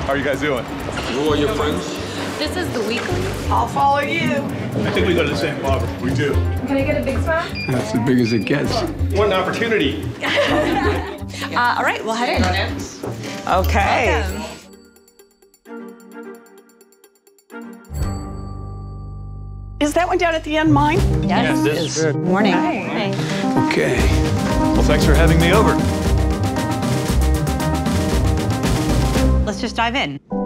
How are you guys doing? Who are your friends? This is the weekly. I'll follow you. I think we go to the same barber. We do. Can I get a big smile? That's as big as it gets. What an opportunity. All right, we'll head in. Okay. Welcome. Is that one down at the end mine? Yes. this is Morning. Okay. Well, thanks for having me over. Let's just dive in.